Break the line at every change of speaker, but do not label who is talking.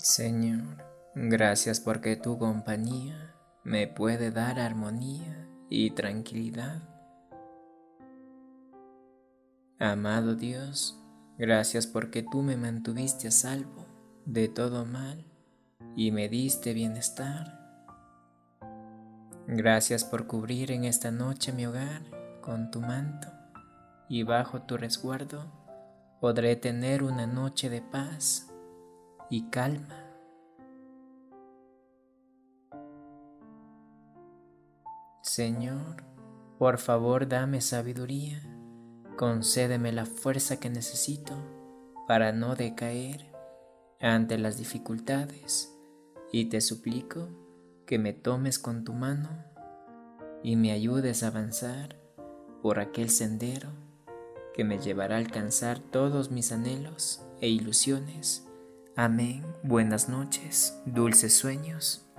Señor, gracias porque tu compañía me puede dar armonía y tranquilidad. Amado Dios, gracias porque tú me mantuviste a salvo de todo mal y me diste bienestar. Gracias por cubrir en esta noche mi hogar con tu manto, y bajo tu resguardo podré tener una noche de paz y calma. Señor, por favor dame sabiduría, concédeme la fuerza que necesito para no decaer ante las dificultades, y te suplico que me tomes con tu mano y me ayudes a avanzar por aquel sendero que me llevará a alcanzar todos mis anhelos e ilusiones. Amén. Buenas noches, dulces sueños.